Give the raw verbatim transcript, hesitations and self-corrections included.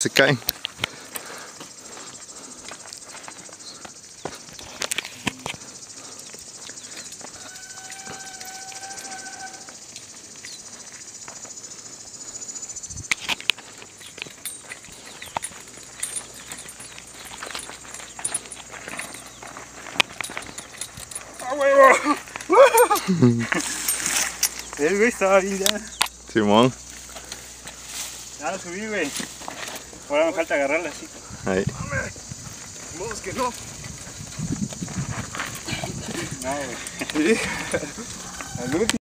Se caen. ¡A huevo! El güey estaba bien ya. Simón. Ya lo subí, güey. Ahora me falta agarrarla así. Ahí. Vamos que no. No, güey. Sí.